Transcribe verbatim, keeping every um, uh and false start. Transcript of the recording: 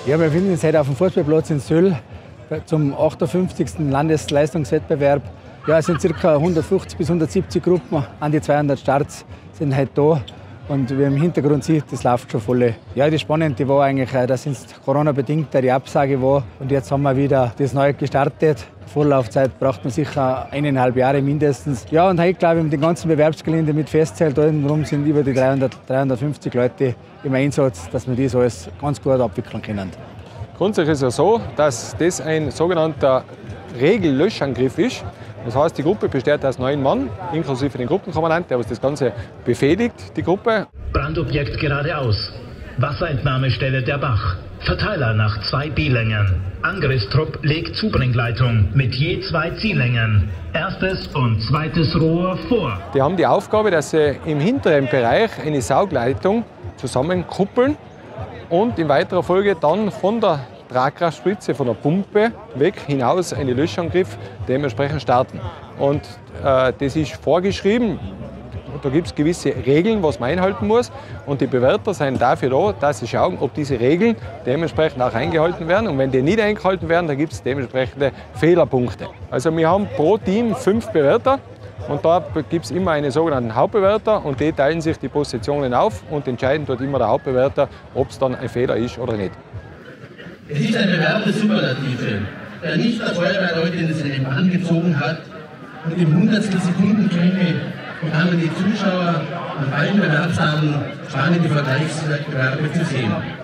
Ja, wir befinden uns heute auf dem Fußballplatz in Söll zum achtundfünfzigsten Landesleistungswettbewerb. Ja, es sind ca. hundertfünfzig bis hundertsiebzig Gruppen, an die zweihundert Starts sind heute da. Und wie man im Hintergrund sieht, das läuft schon voll. Ja, das Spannende war eigentlich, dass es Corona-bedingt die Absage war. Und jetzt haben wir wieder das neu gestartet. Vorlaufzeit braucht man sicher eineinhalb Jahre mindestens. Ja, und heute, glaube ich, mit dem ganzen Bewerbsgelände mit festzählt, darum sind über die dreihundert, dreihundertfünfzig Leute im Einsatz, dass wir das alles ganz gut abwickeln können. Grundsätzlich ist es so, dass das ein sogenannter Regellöschangriff ist. Das heißt, die Gruppe besteht aus neun Mann, inklusive den Gruppenkommandant, der das Ganze befehligt, die Gruppe. Brandobjekt geradeaus. Wasserentnahmestelle der Bach. Verteiler nach zwei B-Längen. Angriffstrupp legt Zubringleitung mit je zwei Ziellängen. Erstes und zweites Rohr vor. Die haben die Aufgabe, dass sie im hinteren Bereich eine Saugleitung zusammenkuppeln und in weiterer Folge dann von der Tragkraftspritze, von der Pumpe weg hinaus einen Löschangriff dementsprechend starten. Und äh, das ist vorgeschrieben. Da gibt es gewisse Regeln, was man einhalten muss. Und die Bewerter sind dafür da, dass sie schauen, ob diese Regeln dementsprechend auch eingehalten werden. Und wenn die nicht eingehalten werden, dann gibt es dementsprechende Fehlerpunkte. Also wir haben pro Team fünf Bewerter. Und da gibt es immer einen sogenannten Hauptbewerter und die teilen sich die Positionen auf und entscheiden dort immer der Hauptbewerter, ob es dann ein Fehler ist oder nicht. Es ist ein Bewerb der Superlative, der nicht der Feuerwehrleute in seine Bahn gezogen hat und im hundertstel Sekundenklänge bekamen die Zuschauer an beiden Bewerbstagen spannende Vergleichsbewerbe zu sehen.